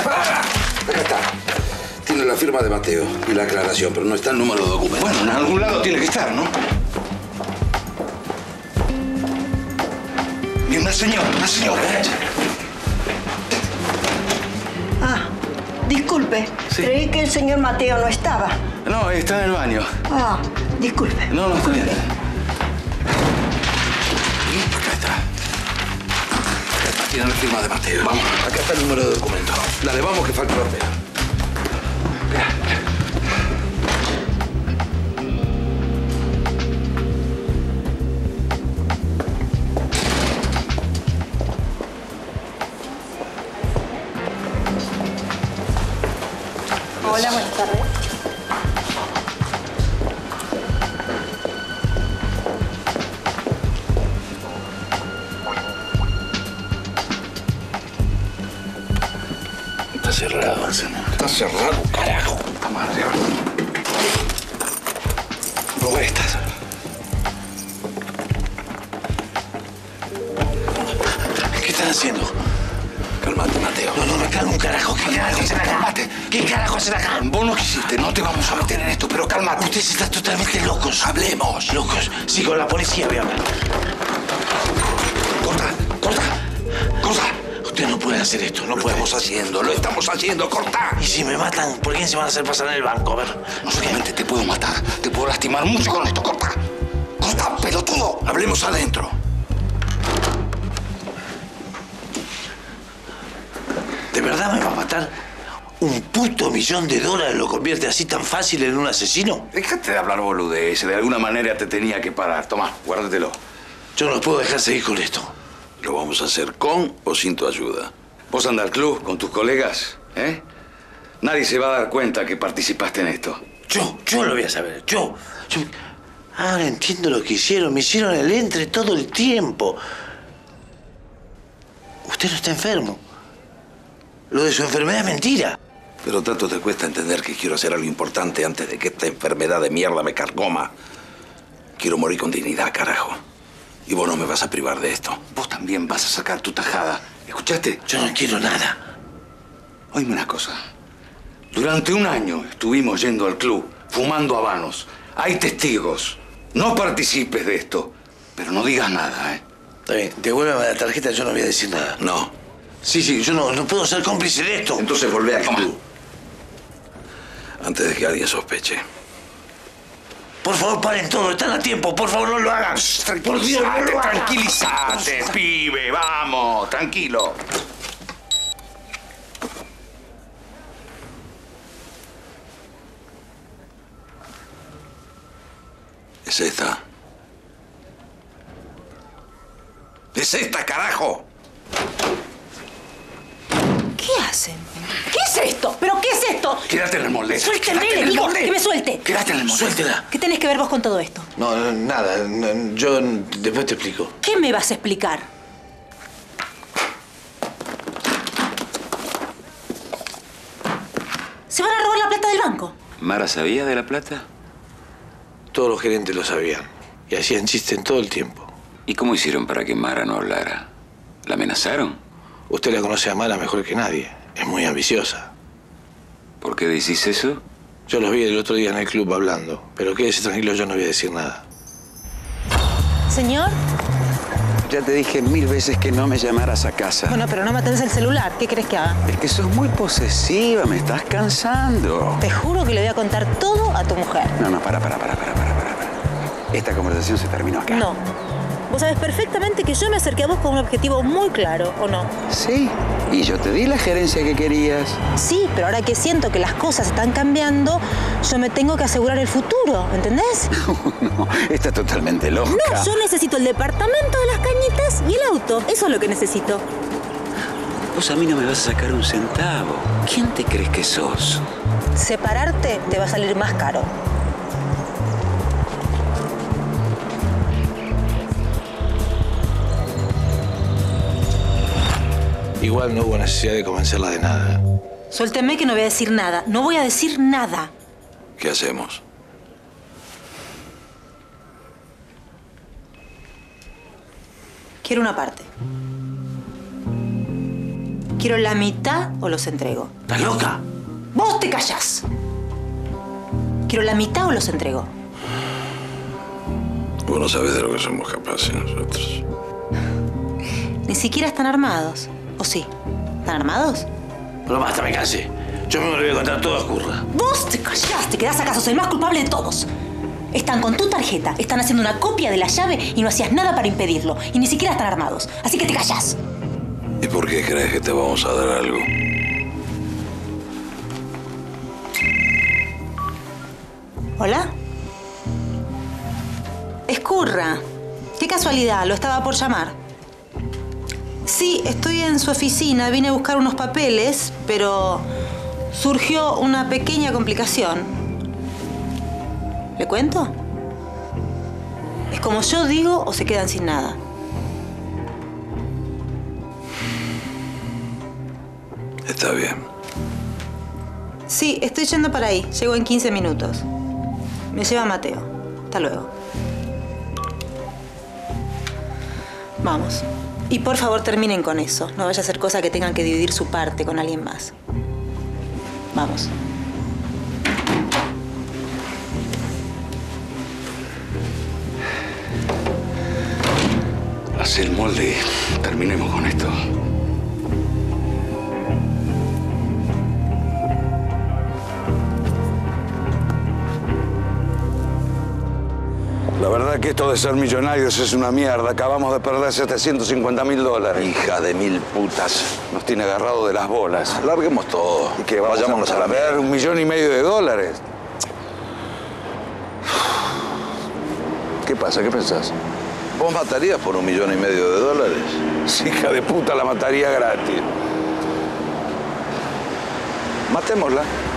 Acá está. Tiene la firma de Mateo y la aclaración, pero no está el número de documento. Bueno, en algún lado tiene que estar, ¿no? Bien, una señora. Ah, disculpe. Sí. Creí que el señor Mateo no estaba. No, está en el baño. Ah, disculpe. No, está bien. Acá está. Tiene la firma de Mateo. Vamos. Acá está el número de documento. Dale, vamos que falta papel. Hola, buenas tardes. Está cerrado, señor. Está cerrado, carajo. Está mal arriba. No, estas. ¿Qué están haciendo? Calmate, Mateo. No me calmo un carajo. ¿Qué carajo hacen acá? Calmate. ¿Qué carajo hacen acá? Vos no quisiste, no te vamos a meter en esto, pero cálmate. Ustedes están totalmente locos. Hablemos. Locos. Sí, con la policía voy a hablar. Corta. Ustedes no pueden hacer esto, no Lo pueden. estamos haciendo, corta. Y si me matan, ¿por quién se van a hacer pasar en el banco? A ver. No solamente te puedo matar, te puedo lastimar mucho con esto, corta. Corta, pelotudo. Hablemos adentro. ¿De verdad me va a matar? ¿Un puto $1.000.000 lo convierte así tan fácil en un asesino? Déjate de hablar boludeces, de alguna manera te tenía que parar. Tomá, guárdatelo. Yo no puedo dejar seguir con esto. Lo vamos a hacer con o sin tu ayuda. Vos andás al club con tus colegas, ¿eh? Nadie se va a dar cuenta que participaste en esto. Yo lo voy a saber. Yo. Ahora entiendo lo que hicieron. Me hicieron el entre todo el tiempo. Usted no está enfermo. Lo de su enfermedad es mentira. Pero tanto te cuesta entender que quiero hacer algo importante antes de que esta enfermedad de mierda me carcoma. Quiero morir con dignidad, carajo. Y vos no me vas a privar de esto. Vos también vas a sacar tu tajada. ¿Escuchaste? Yo no quiero nada. Oíme una cosa. Durante un año estuvimos yendo al club, fumando habanos. Hay testigos. No participes de esto. Pero no digas nada, ¿eh? Está bien, devuélveme la tarjeta, yo no voy a decir nada. No. Sí, yo no puedo ser cómplice de esto. Entonces volvé al club. Antes de que alguien sospeche. Por favor, paren todo, están a tiempo. Por favor, no lo hagan. Por Dios, no lo hagan. Tranquilízate, pibe. Vamos, tranquilo. Es esta. ¡Es esta, carajo! ¿Qué hacen? ¿Qué es esto? ¿Pero qué es esto? Quédate en el molde. Suélteme, Quédate en le el digo, molde. que me suelte. Quédate en el molde. Suéltela. ¿Qué tenés que ver vos con todo esto? No, nada. Yo después te explico. ¿Qué me vas a explicar? ¿Se van a robar la plata del banco? ¿Mara sabía de la plata? Todos los gerentes lo sabían. Y hacían chistes todo el tiempo. ¿Y cómo hicieron para que Mara no hablara? ¿La amenazaron? Usted la conoce a Mara mejor que nadie. Es muy ambiciosa. ¿Por qué decís eso? Yo los vi el otro día en el club hablando. Pero quédese tranquilo, yo no voy a decir nada. Señor. Ya te dije 1000 veces que no me llamaras a casa. Bueno, pero no me atendés el celular. ¿Qué querés que haga? Es que sos muy posesiva, me estás cansando. Te juro que le voy a contar todo a tu mujer. No, para. Esta conversación se terminó acá. No. Vos sabés perfectamente que yo me acerqué a vos con un objetivo muy claro, ¿o no? Sí, y yo te di la gerencia que querías. Sí, pero ahora que siento que las cosas están cambiando, yo me tengo que asegurar el futuro, ¿entendés? No, estás totalmente loca. No, yo necesito el departamento de las cañitas y el auto. Eso es lo que necesito. Vos a mí no me vas a sacar un centavo. ¿Quién te crees que sos? Separarte te va a salir más caro. Igual no hubo necesidad de convencerla de nada. Suélteme que no voy a decir nada. No voy a decir nada. ¿Qué hacemos? Quiero una parte. Quiero la mitad o los entrego. ¿Estás loca? ¡Vos te callás! Quiero la mitad o los entrego. Vos no sabés de lo que somos capaces nosotros. Ni siquiera están armados. ¿O sí? ¿Están armados? Pero basta, me cansé. Yo me lo voy a contar todo a Curra. ¡Vos te callás! ¿Te quedás acaso? Soy el más culpable de todos. Están con tu tarjeta, están haciendo una copia de la llave y no hacías nada para impedirlo. Y ni siquiera están armados. Así que te callás. ¿Y por qué crees que te vamos a dar algo? ¿Hola? Escurra. Qué casualidad, lo estaba por llamar. Sí, estoy en su oficina, vine a buscar unos papeles, pero surgió una pequeña complicación. ¿Le cuento? Es como yo digo o se quedan sin nada. Está bien. Sí, estoy yendo para ahí. Llego en 15 minutos. Me lleva Mateo. Hasta luego. Vamos. Y por favor terminen con eso. No vaya a ser cosa que tengan que dividir su parte con alguien más. Vamos. Haz el molde. Terminemos con esto. La verdad que esto de ser millonarios es una mierda. Acabamos de perder $750.000. Hija de mil putas. Nos tiene agarrado de las bolas. Larguemos todo. Y que vayámonos a ver $1,5 millones. ¿Qué pasa? ¿Qué pensás? ¿Vos matarías por $1,5 millones? Hija de puta, la mataría gratis. Matémosla.